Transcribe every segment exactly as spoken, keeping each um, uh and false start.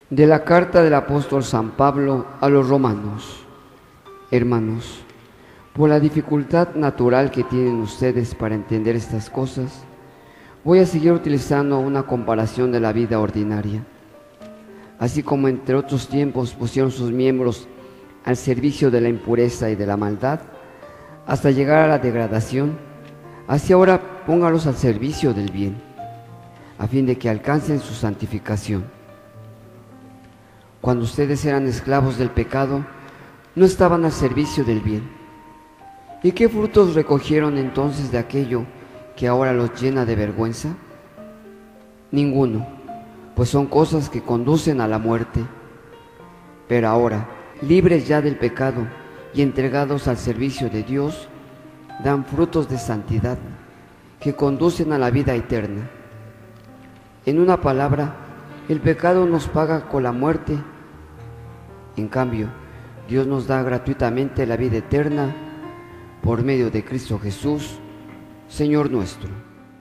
De la carta del apóstol San Pablo a los romanos. Hermanos, por la dificultad natural que tienen ustedes para entender estas cosas, voy a seguir utilizando una comparación de la vida ordinaria. Así como entre otros tiempos pusieron sus miembros al servicio de la impureza y de la maldad, hasta llegar a la degradación, así ahora póngalos al servicio del bien, a fin de que alcancen su santificación. Cuando ustedes eran esclavos del pecado, no estaban al servicio del bien. ¿Y qué frutos recogieron entonces de aquello que ahora los llena de vergüenza? Ninguno, pues son cosas que conducen a la muerte. Pero ahora, libres ya del pecado y entregados al servicio de Dios, dan frutos de santidad que conducen a la vida eterna. En una palabra, el pecado nos paga con la muerte. En cambio, Dios nos da gratuitamente la vida eterna por medio de Cristo Jesús, Señor nuestro.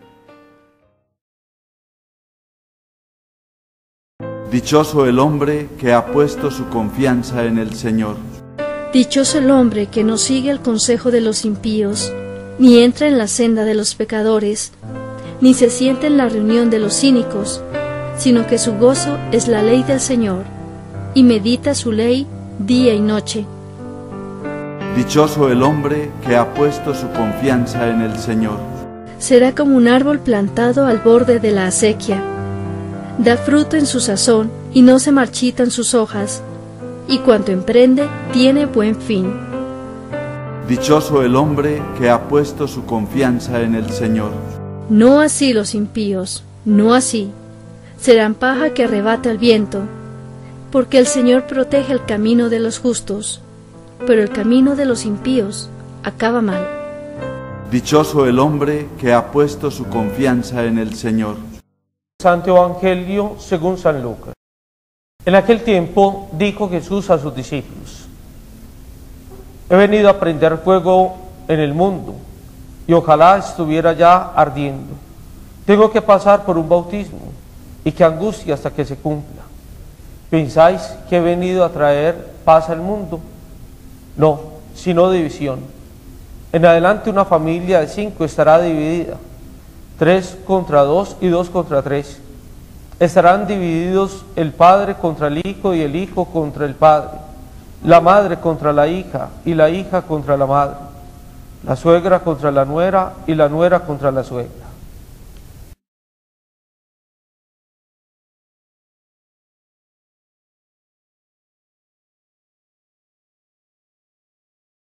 Dichoso el hombre que ha puesto su confianza en el Señor. Dichoso el hombre que no sigue el consejo de los impíos, ni entra en la senda de los pecadores, ni se sienta en la reunión de los cínicos, sino que su gozo es la ley del Señor, y medita su ley día y noche. Dichoso el hombre que ha puesto su confianza en el Señor. Será como un árbol plantado al borde de la acequia. Da fruto en su sazón, y no se marchitan sus hojas, y cuanto emprende tiene buen fin. Dichoso el hombre que ha puesto su confianza en el Señor. No así los impíos, no así. Serán paja que arrebata el viento, porque el Señor protege el camino de los justos, pero el camino de los impíos acaba mal. Dichoso el hombre que ha puesto su confianza en el Señor. Santo Evangelio según San Lucas. En aquel tiempo dijo Jesús a sus discípulos: He venido a prender fuego en el mundo, y ojalá estuviera ya ardiendo. Tengo que pasar por un bautismo, y qué angustia hasta que se cumpla. ¿Pensáis que he venido a traer paz al mundo? No, sino división. En adelante una familia de cinco estará dividida, tres contra dos y dos contra tres. Estarán divididos el padre contra el hijo y el hijo contra el padre, la madre contra la hija y la hija contra la madre, la suegra contra la nuera y la nuera contra la suegra.